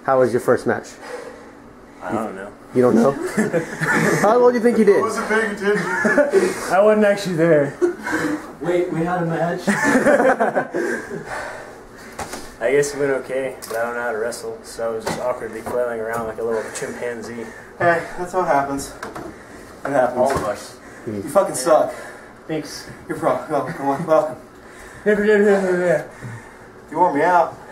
How was your first match? I don't know. You don't know? How well do you think you did? I wasn't paying attention. I wasn't actually there. Wait, we had a match? I guess it went okay, but I don't know how to wrestle, so I was just awkwardly flailing around like a little chimpanzee. Hey, that's what happens. It happens. All of us. You fucking suck. Thanks. You're pro. Go on. Welcome. Never did. You wore me out.